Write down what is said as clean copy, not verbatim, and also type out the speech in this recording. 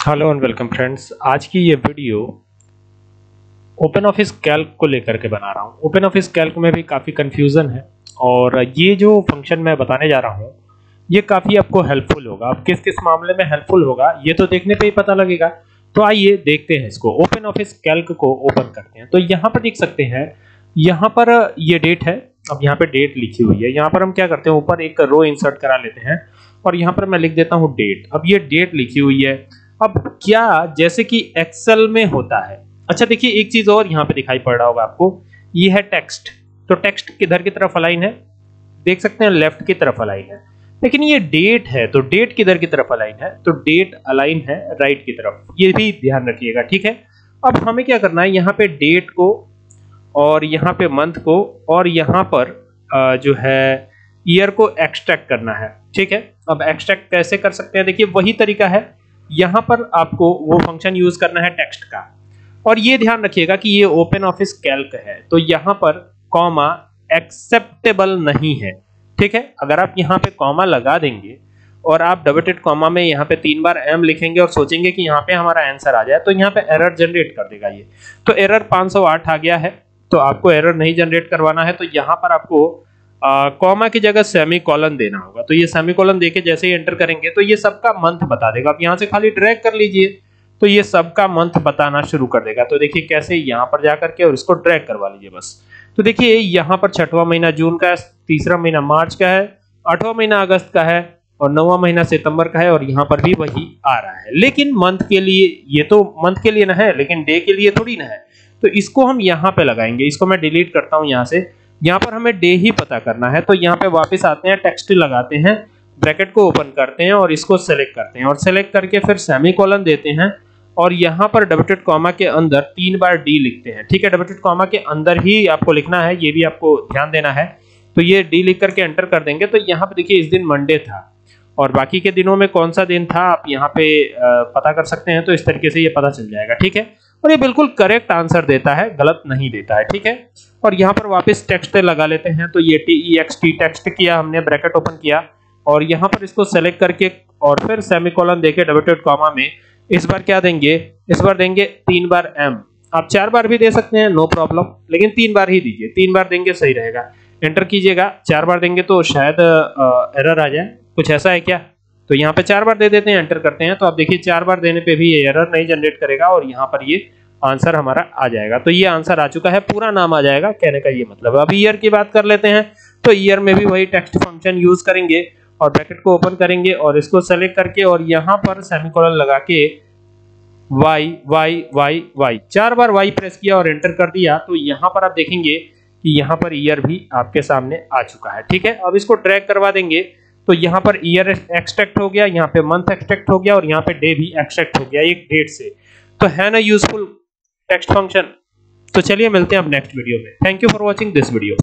Hello and welcome friends. आज की ये वीडियो ओपन ऑफिस कैल्क को लेकर के बना रहा हूँ। ओपन ऑफिस कैल्क में भी काफ़ी कंफ्यूजन है और ये जो फंक्शन मैं बताने जा रहा हूँ ये काफ़ी आपको हेल्पफुल होगा। अब किस किस मामले में हेल्पफुल होगा ये तो देखने पे ही पता लगेगा। तो आइए देखते हैं इसको। ओपन ऑफिस कैल्क को ओपन करते हैं तो यहाँ पर देख सकते हैं, यहाँ पर ये डेट है। अब यहाँ पे डेट लिखी हुई है। यहाँ पर हम क्या करते हैं, ऊपर एक रो इंसर्ट करा लेते हैं और यहाँ पर मैं लिख देता हूँ डेट। अब ये डेट लिखी हुई है। अब क्या जैसे कि एक्सेल में होता है। अच्छा देखिए, एक चीज और यहाँ पे दिखाई पड़ रहा होगा आपको, ये है टेक्स्ट। तो टेक्स्ट किधर की तरफ अलाइन है, देख सकते हैं लेफ्ट की तरफ अलाइन है। लेकिन ये डेट है तो डेट किधर की तरफ अलाइन है, तो डेट अलाइन है राइट की तरफ। ये भी ध्यान रखिएगा, ठीक है। अब हमें क्या करना है, यहाँ पे डेट को और यहाँ पे मंथ को और यहाँ पर जो है ईयर को एक्सट्रैक्ट करना है, ठीक है। अब एक्सट्रैक्ट कैसे कर सकते हैं, देखिए वही तरीका है। यहां पर आपको वो फंक्शन यूज करना है टेक्स्ट का, और ये ध्यान रखिएगा कि ये ओपन ऑफिस कैल्क है तो यहां पर कॉमा एक्सेप्टेबल नहीं है, ठीक है। अगर आप यहां पे कॉमा लगा देंगे और आप डबल कॉमा में यहां पे 3 बार एम लिखेंगे और सोचेंगे कि यहां पे हमारा आंसर आ जाए, तो यहां पे एरर जनरेट कर देगा ये। तो एरर 508 आ गया है, तो आपको एरर नहीं जनरेट करवाना है। तो यहां पर आपको कॉमा की जगह सेमी कॉलन देना होगा। तो ये सेमी कॉलन देके जैसे ही एंटर करेंगे तो ये सबका मंथ बता देगा। आप यहाँ से खाली ड्रैग कर लीजिए तो ये सबका मंथ बताना शुरू कर देगा। तो देखिए कैसे, यहाँ पर जाकर के और इसको ड्रैग करवा लीजिए बस। तो देखिए यहाँ पर 6वां महीना जून का है, 3रा महीना मार्च का है, 8वां महीना अगस्त का है और 9वां महीना सितंबर का है, और यहाँ पर भी वही आ रहा है। लेकिन मंथ के लिए, ये तो मंथ के लिए ना है लेकिन डे के लिए थोड़ी ना है। तो इसको हम यहाँ पे लगाएंगे। इसको मैं डिलीट करता हूँ यहाँ से। यहाँ पर हमें डे ही पता करना है तो यहाँ पे वापस आते हैं, टेक्स्ट लगाते हैं, ब्रैकेट को ओपन करते हैं और इसको सेलेक्ट करते हैं और सेलेक्ट करके फिर सेमीकोलन देते हैं और यहाँ पर डबल कॉमा के अंदर 3 बार डी लिखते हैं, ठीक है। डबल कॉमा के अंदर ही आपको लिखना है, ये भी आपको ध्यान देना है। तो ये डी लिख करके एंटर कर देंगे। तो यहाँ पे देखिए इस दिन मंडे था और बाकी के दिनों में कौन सा दिन था आप यहाँ पे पता कर सकते हैं। तो इस तरीके से ये पता चल जाएगा, ठीक है। और ये बिल्कुल करेक्ट आंसर देता है, गलत नहीं देता है, ठीक है। और यहाँ पर वापस टेक्स्ट लगा लेते हैं। तो ये TEXT टेक्स्ट किया हमने, ब्रैकेट ओपन किया और यहाँ पर इसको सेलेक्ट करके और फिर सेमीकोलन देके डबल कॉमा में इस बार क्या देंगे, इस बार देंगे 3 बार एम। आप 4 बार भी दे सकते हैं, नो प्रॉब्लम, लेकिन 3 बार ही दीजिए। 3 बार देंगे सही रहेगा। एंटर कीजिएगा। 4 बार देंगे तो शायद एरर आ जाए, कुछ ऐसा है क्या। तो यहाँ पे 4 बार दे देते हैं, एंटर करते हैं। तो आप देखिए 4 बार देने पे भी ये एरर नहीं जनरेट करेगा और यहाँ पर ये आंसर हमारा आ जाएगा। तो ये आंसर आ चुका है, पूरा नाम आ जाएगा, कहने का ये मतलब। अब ईयर की बात कर लेते हैं। तो ईयर में भी वही टेक्स्ट फंक्शन यूज करेंगे और ब्रैकेट को ओपन करेंगे और इसको सेलेक्ट करके और यहाँ पर सेमीकोलन लगा के y y y y 4 बार y प्रेस किया और एंटर कर दिया। तो यहाँ पर आप देखेंगे कि यहाँ पर ईयर भी आपके सामने आ चुका है, ठीक है। अब इसको ड्रैग करवा देंगे तो यहाँ पर ईयर एक्सट्रैक्ट हो गया, यहाँ पे मंथ एक्सट्रैक्ट हो गया और यहाँ पे डे भी एक्सट्रैक्ट हो गया एक डेट से। तो है ना यूजफुल टेक्स्ट फंक्शन। तो चलिए मिलते हैं अब नेक्स्ट वीडियो में। Thank you for watching this video.